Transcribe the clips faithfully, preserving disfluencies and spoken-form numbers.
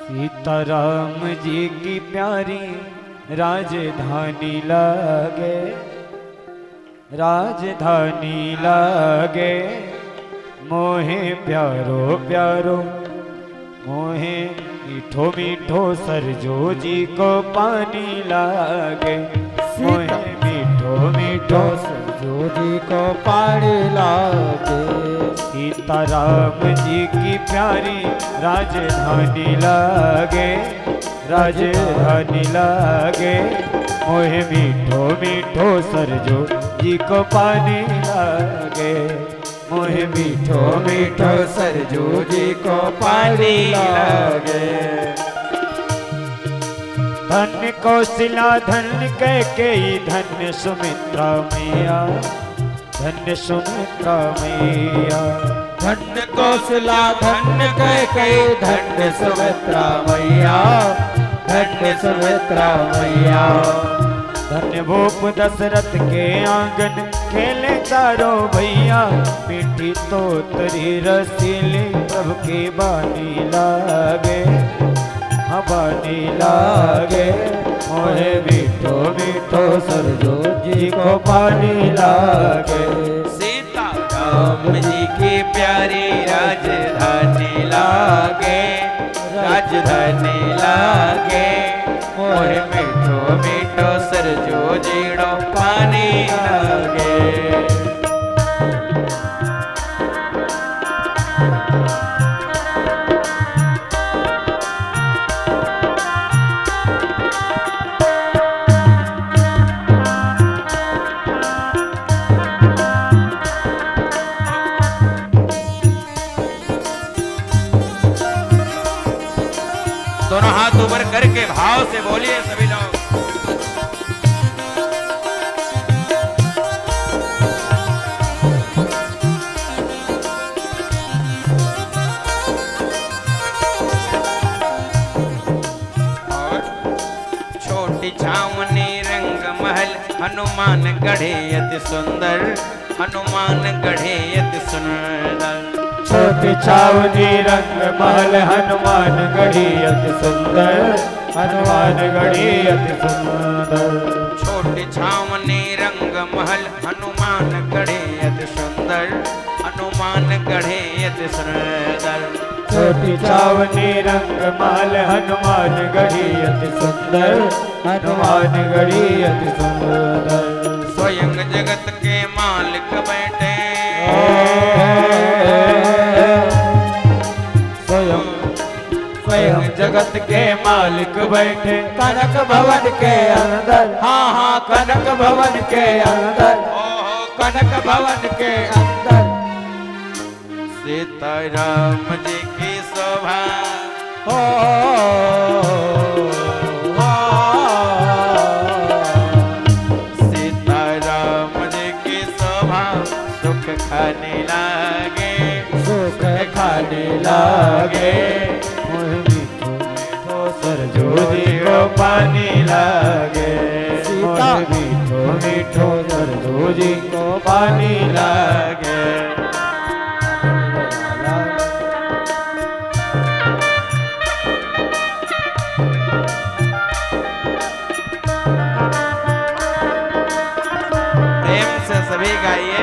सीताराम जी की प्यारी राजधानी लागे, राजधानी लागे, मोहे प्यारो प्यारो, मोहे मीठो मीठो सरजो जी को पानी लागे, मोहे मीठो मीठो सरजो जी को पानी लागे। सीताराम जी की प्यारी राजधानी लागे, राजधानी लागे, मोहे मीठो मीठो सरजो जी को पानी लागे, मोहे मीठो मीठो सरजू जी को पानी लागे। धन्य कौशला धन्य कैकेयी, धन्य सुमित्रा मैया, धन्य सुमित्रा मैया। धन्य कौशला धन्य कैकेयी, धन्य सुमित्रा मैया, धन्य सुमित्रा मैया। धन्य भूप दशरथ के आंगन खेले चारों भैया, मीठी तोतरी रसीली प्रभु की बानी लागे, हाँ बानी लागे, मोहे मीठो मीठो सरजो जी को पानी लागे। सीता राम जी की प्यारी राजधानी लागे, राजधानी लागे, मोहे मीठो मीठो सरजो जीड़ो पानी लागे। दोनों हाथ ऊपर करके भाव से बोलिए सभी लोग। और छोटी छावनी रंग महल, हनुमान गढ़े अति सुंदर, हनुमान गढ़े अति सुंदर। छोटी छावनी रंग महल, हनुमान गढ़ी अति सुंदर, हनुमान गढ़ी अति सुंदर। छोटी छावनी रंग महल, हनुमान गढ़े अति सुंदर, हनुमान गढ़े अति सुंदर। छोटी छावनी रंग महल, हनुमान गढ़ी अति सुंदर, हनुमान गढ़ी अति सुंदर। स्वयं जगत के मालिक बैठे, स्वयं स्वयं जगत के मालिक बैठे, कनक भवन के अंदर, हाँ हाँ कनक भवन के अंदर, ओहो कनक भवन के अंदर। सीताराम जी की शोभा, हो सीताराम जी की शोभा, सुख खाने लागे, सुख खाने लागे, मोहे मीठो मीठो सरजो जी को पानी लागे, मोहे मीठो मीठो सरजो जी को पानी लागे। प्रेम से सभी गाइए।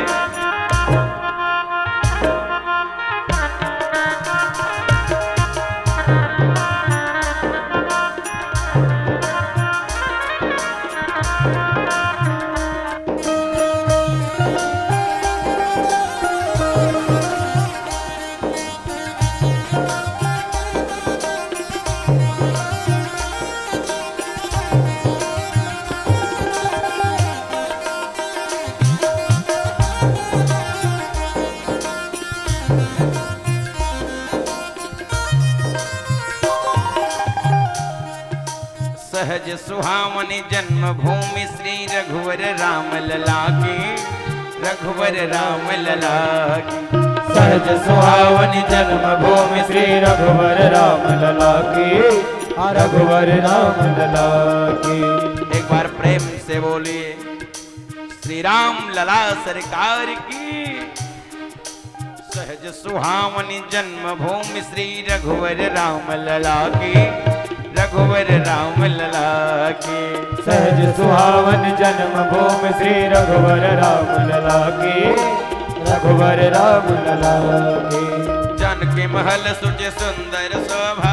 सहज सुहावनी जन्मभूमि श्री रघुवर राम लला की, रघुवर राम लला की। सहज सुहावनी जन्मभूमि श्री रघुवर राम लला की, रघुवर राम लला की। एक बार प्रेम से बोलिए श्री राम लला सरकार की, सहज सुहावनी जन्मभूमि श्री रघुवर राम लला की, रघुवर राम लला की। सहज सुहावन जन्मभूमि श्री रघुवर राम लला की, रघुवर राम लला की। जानकी महल सुच सुंदर शोभा,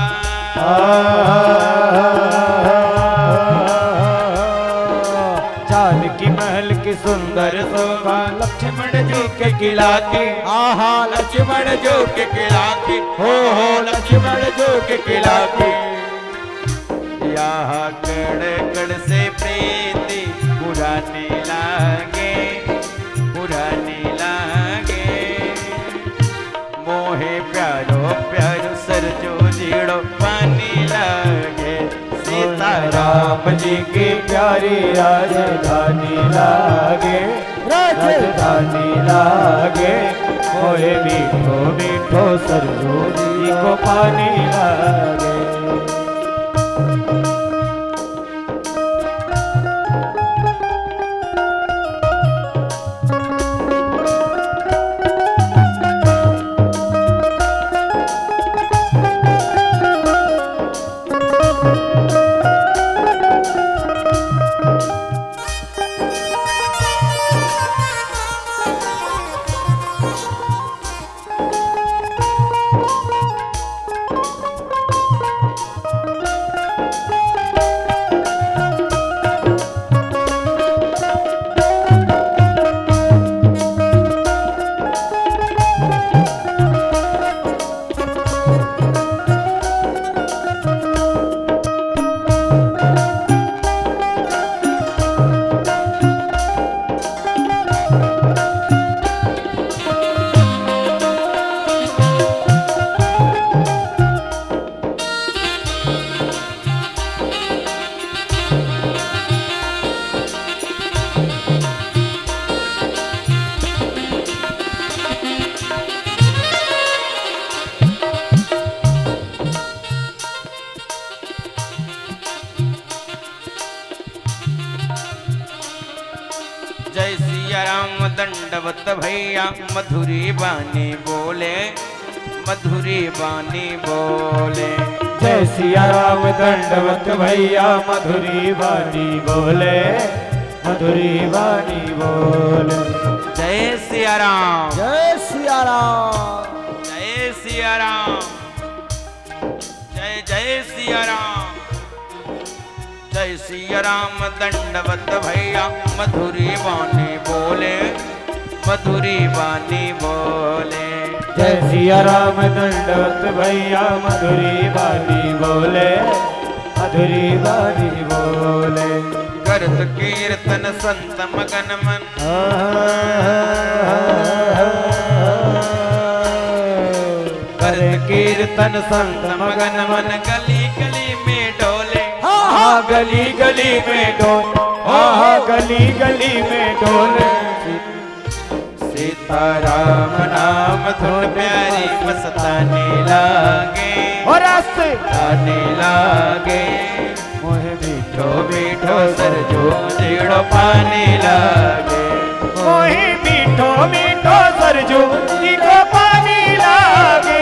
जानकी महल की सुंदर शोभा, लक्ष्मण जी के किला की, आहा लक्ष्मण जो के किला की, हो हो लक्ष्मण जो के किला की। यहाँ कड़ कड़ से प्रीति पुरानी लागे, पुरानी लागे। मोहे प्यारो प्यारो सरजो जीड़ो पानी लागे। राम जी की प्यारी राजधानी लागे, राजधानी लागे। मोहे मीठो मीठो सरजू जी को पानी लागे। जय सिया राम दंडवत भैया मधुरी बानी बोले, मधुरी बानी बोले। जय सिया राम दंडवत भैया मधुरी बानी बोले, मधुरी बानी बोले। जय सिया राम, जय सिया राम, जय सिया राम, जय जय सिया राम। जय सिया राम दंडवत भैया मधुरी बानी बोले, मधुरी बानी बोले। जय सिया राम दंडवत भैया मधुरी बानी बोले, मधुरी बानी बोले। करत कीर्तन संत मगन मन, करत कीर्तन संत मगन मन, गली गली में डोले, हाँ गली गली में डोल, हाँ गली गली में डोले। सीताराम नाम धुन प्यारी मस्ताने लागे, और रास्ते ताने लागे। मोहे मीठो मीठो सरजो जीड़ो पाने लागे। मोहे मीठो मीठो सरजू जी को पानी लागे।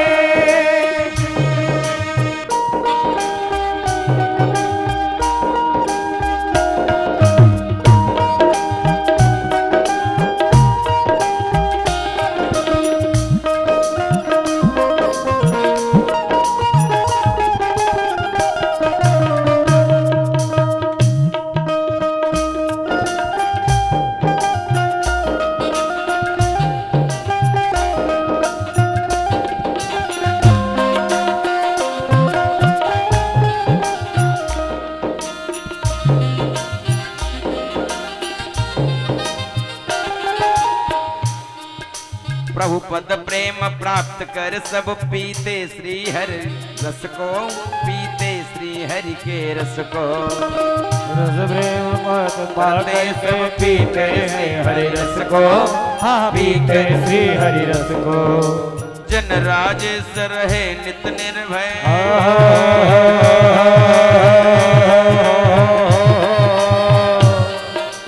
प्रभु पद प्रेम प्राप्त कर सब पीते श्री हरि रस को, पीते श्री हरि के रस को। रस प्रेम मत पाते से पीते श्री हरि रस को, हाँ पीते श्री हरि रस को। जन राजेश्वर है नित निर्भय,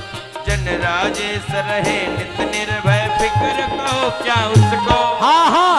जन राजेश्वर है नित निर्भय। फिक्र कहो क्या उसको, हाँ हाँ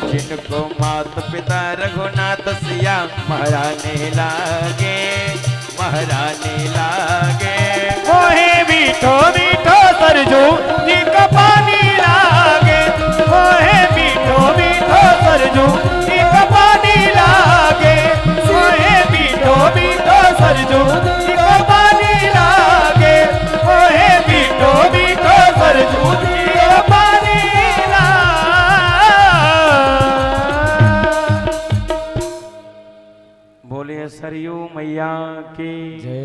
जिनको मात पिता रघुनाथ सिया महारानी लागे महारानी लागे। ओहे मीठो मीठो सरजू जी का पानी लागे, ओहे मीठो मीठो सरजू जी का पानी लागे, ओहे मीठो मीठो सरजू जी का पानी लागे, ओहे मीठो मीठो सरजू जी का पानी लागे। बोलिए सरयू मैया की।